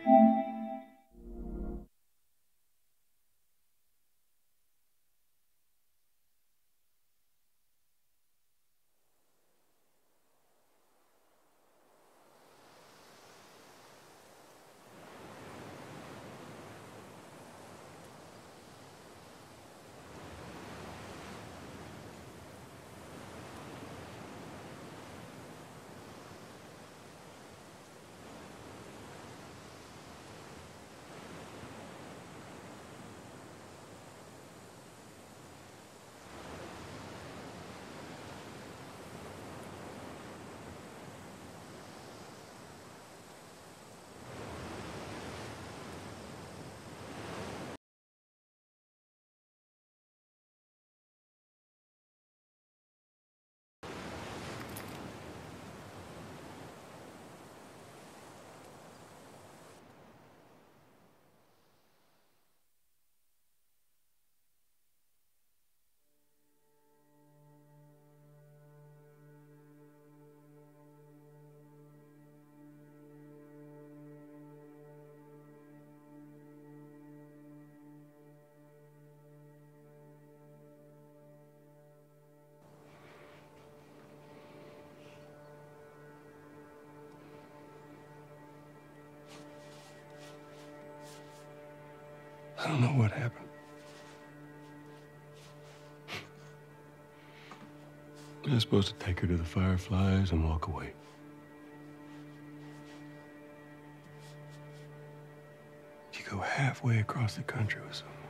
I don't know what happened. I was supposed to take her to the Fireflies and walk away. You go halfway across the country with someone.